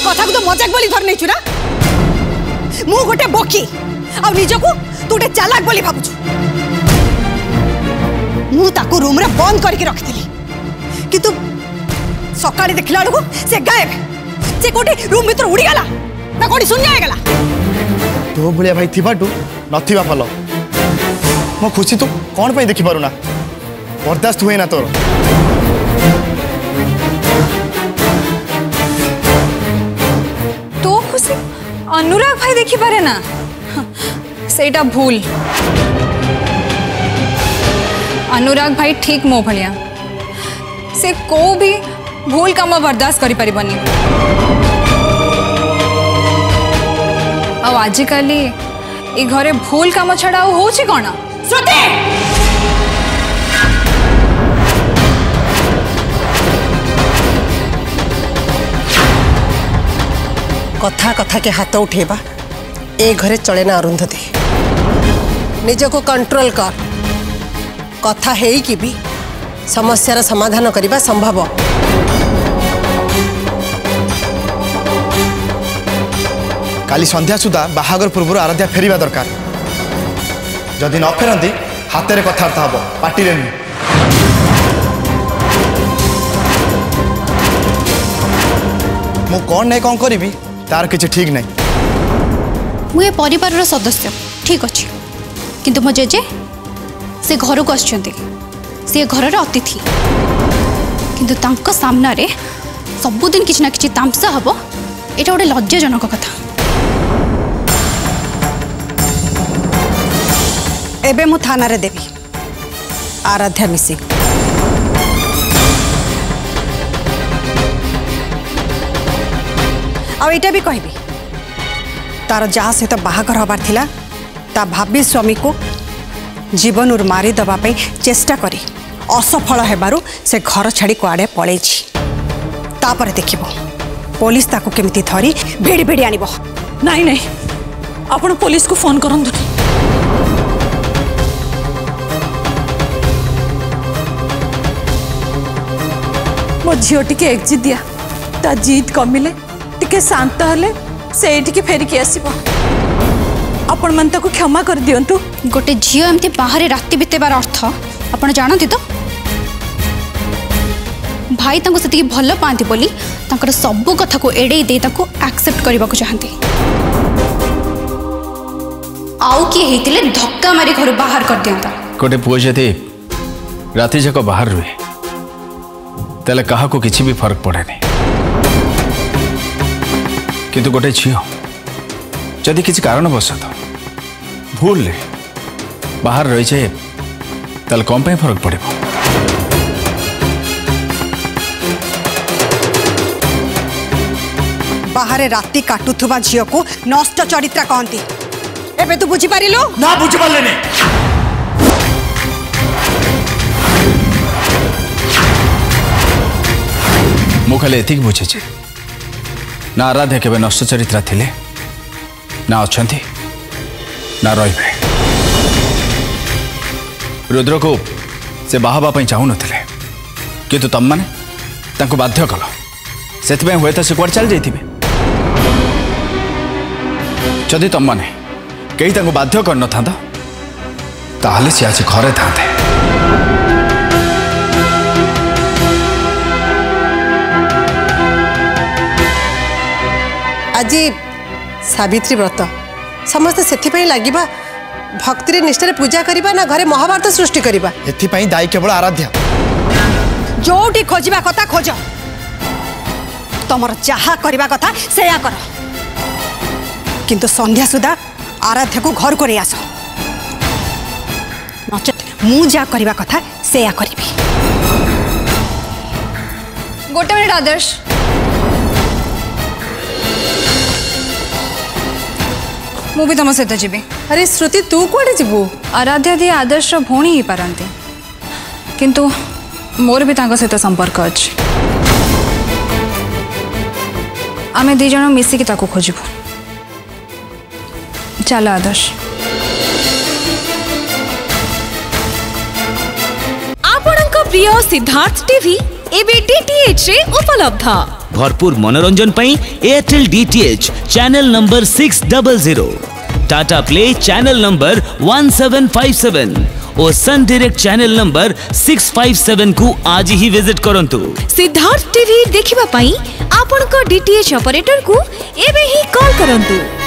कथा को तो मजाक बोली धर नहीं ना मु गोटे बोकी आ निजको तू गोटे चालाक बोली भाबुछु मु ताको रूम रे बंद करके रखिथिली किंतु सकाळे देखला लको से गायब से कोठी रूम भीतर उड़ी गला ना कोठी सुन जाए गला तो भलिया भाई थिबाटू नथिबा फल मो खुशी तू कौन पे देखि पारुना बर्दाश्त हुए ना तोर तो खुशी अनुराग भाई देखि पारे ना सेटा भूल अनुराग भाई ठीक मो भलिया से को भी भूल काम बर्दाश्त करि परिबनी आजिकल ए घरे भूल काम छड़ा होछि कोन श्रुति कथा कथा के हाथ उठेबा ए घरे चले ना अरुंधति निज को कंट्रोल कर कथा है कि भी समस्यार समाधान करने संभव काली संध्या सुधा बाहागर पूर्व आराध्या फेरिबा दरकार जदि न फेरती हाथ में कथबार्ता हम पार्टी नुह मु कौन नहीं कौन करी तार किसी ठीक नहीं मुझे परिवार सदस्य ठीक अच्छे किंतु मो जेजे से घर को आछंती से घर अतिथि किंतु तांको सामना रे सबुदिन किसी ना किसी तामसा हम यहाँ गोटे लज्जाजनक कथा एबे मु थाना रे देवी आराध्या मिसी आईटा भी कहबी तार जहाँ सहित बाहागर हबार थिला ता भाभी स्वामी को जीवन उर मारी दबा पे चेष्टा करी असफल हेबारु से घर छाड़ी कुआड़े पलैछि तापर देखिबो पुलिस ताकू केमिति धरी भेड़ी भेड़ी आनिबो नहीं नहीं आपण पुलिस को फोन करंतु मो झील टी एक्जिट दिया ता जीत कमिले टिके शांत हेले से एठी फेरिकी आसीबो आपण मन ताको क्षमा कर दियंतु गोटे झील एमती बाहर राति बितेबार अर्थ आपण जानती तो भाई तांको सेतिकी भल पाती बोली तांकर सब कथा को एड़े दे ताको एक्सेप्ट करबा को चाहते आउ किए हेतिले धक्का मारी घर बाहर कर दियंता गोटे पुओ जदि राति जाक बाहर रुहे तेले कहा को किसी भी फर्क पड़े नहीं किंतु गोटे झील जदि किसी कारणवश भूल ले बाहर रही जाए ताल कौन पे फर्क पड़े बाहर राति काटुथुबा झील को नष्ट चरित्रा कहती एबे तू बुझी पारिलु ना बुझी पारले ने मु खाली एतिक बुझे ना आराध्या केबे नष्ट चरित्रा थिले ना अच्छंती ना रही रुद्र को से बाहबा चाहू नथिले किंतु तम माने तांको बाध्य कल से हुए तो से कुआड़ चल जाइथिबे जदि तम माने कहीं तांको बाध्य कर न थांदा ताहले से आज घरे थांते आज सावित्री व्रत समस्त से लगे भक्ति निष्ठा पूजा करवा ना घरे महाभारत सृष्टि करवा एथिपाई दायी केवल आराध्या जोटी खोजिबा कथा खोज तमर जहा करबा कथा सेया कर किंतु संध्या सुधा आराध्या को घर को नहीं आस नचेत मु जा करबा कथा सेया करिबी गोटे मिनिट आदर्श मु भी तुम सहित जीवी अरे श्रुति तू कौड़े जीवु आराध्या दी आदर्श भौणी ही पारती किंतु मोर भी तांको सहित संपर्क अच्छे आमे दी जण मिसिकी ताको खोजिबु चल आदर्श आपणक प्रिय सिद्धार्थ टीवी एबे डीटीएच रे उपलब्ध। भरपूर मनोरंजन पई Airtel DTH channel number 600, Tata play channel number 1757 और सन डायरेक्ट चैनल नंबर 657 को आज ही विजिट करंतु। सिद्धार्थ टीवी देखिबा पई आपन को डीटीएच ऑपरेटर को एबे ही कॉल करंतु।